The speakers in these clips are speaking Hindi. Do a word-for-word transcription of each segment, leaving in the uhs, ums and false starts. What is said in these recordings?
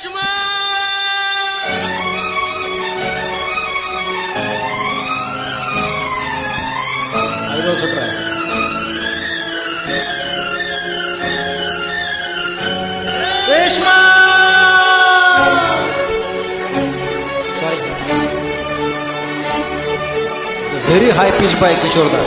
रेशमा ఐదవ సూత్రం Reshma sorry very high pitch by Kishore da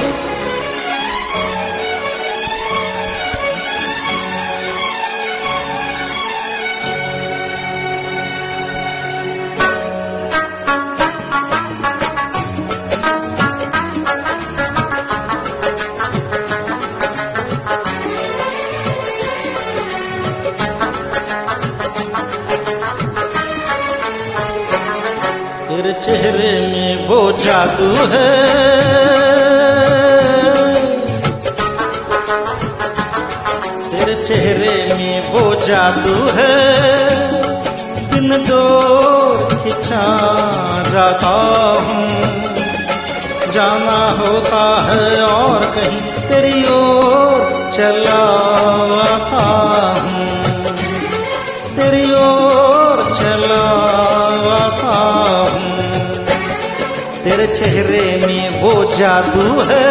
तेरे चेहरे में वो जादू है, तेरे चेहरे में वो जादू है, दिन डोर खिंचा जाता हूँ, जाना होता है और कहीं तेरी ओर चला आता हूँ, तेरी ओर चला आता हूँ। तेरे चेहरे में वो जादू है,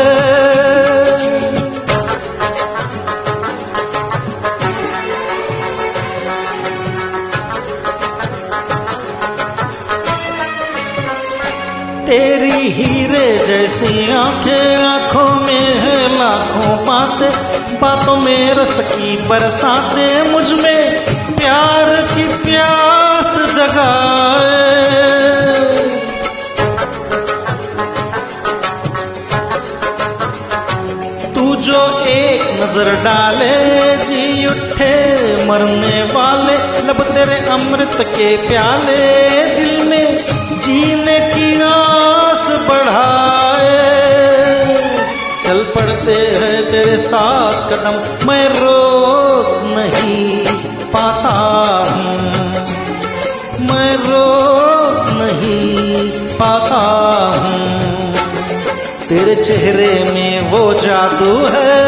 तेरी हीरे जैसी आंखें, आंखों में है लाखों बातें, बातों में रस की बरसाते, मुझ में प्यार की प्यास जगाए। तू जो एक नजर डाले जी उठे मरने वाले, लब तेरे अमृत के प्याले, दिल में जीने की आस बढ़ाए। चल पड़ते हैं तेरे साथ कदम, मैं रोक नहीं पाता हूँ, मैं रोक नहीं पाता हूँ। तेरे चेहरे में वो जादू है,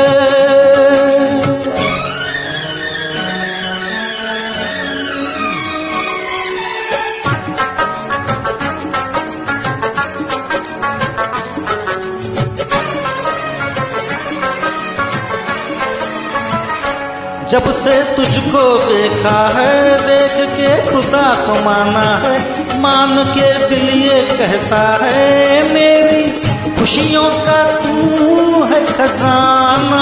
जब से तुझको देखा है, देख के खुदा को माना है, मान के दिल ये कहता है, मेरी खुशियों का तू है खजाना।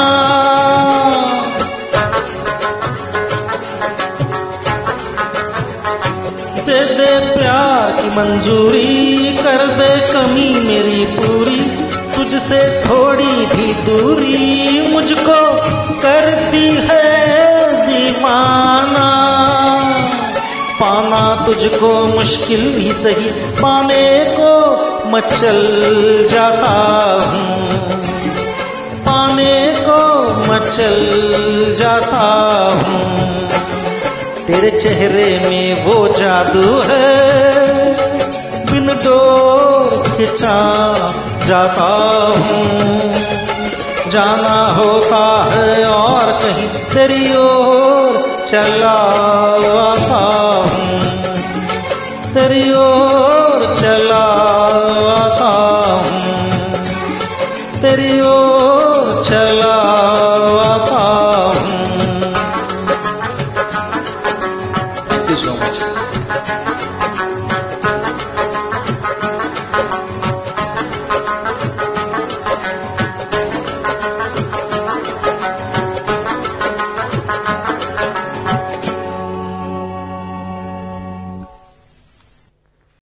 दे दे प्यार की मंजूरी, कर दे कमी मेरी पूरी, तुझसे थोड़ी भी दूरी मुझको करती है दीवाना। पाना तुझको मुश्किल ही सही, पाने को मचल जाता हूँ, पाने को मचल जाता हूँ। तेरे चेहरे में वो जादू है, बिन डोर खिंचा जाता हूँ, जाना होता है और कहीं तेरी ओर चला आता हूँ, तेरी ओर चला आता हूँ, तेरी ओर चला आता हूँ। Thank you so much.